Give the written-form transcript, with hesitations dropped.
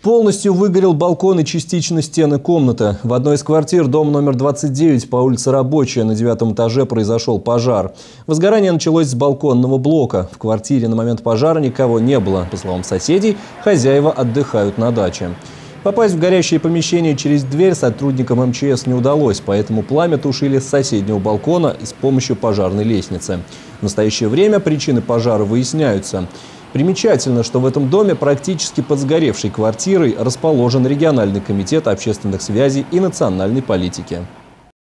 Полностью выгорел балкон и частично стены комнаты. В одной из квартир дома номер 29 по улице Рабочая на 9-м этаже произошел пожар. Возгорание началось с балконного блока. В квартире на момент пожара никого не было. По словам соседей, хозяева отдыхают на даче. Попасть в горящее помещение через дверь сотрудникам МЧС не удалось, поэтому пламя тушили с соседнего балкона и с помощью пожарной лестницы. В настоящее время причины пожара выясняются. Примечательно, что в этом доме практически под сгоревшей квартирой расположен региональный комитет общественных связей и национальной политики.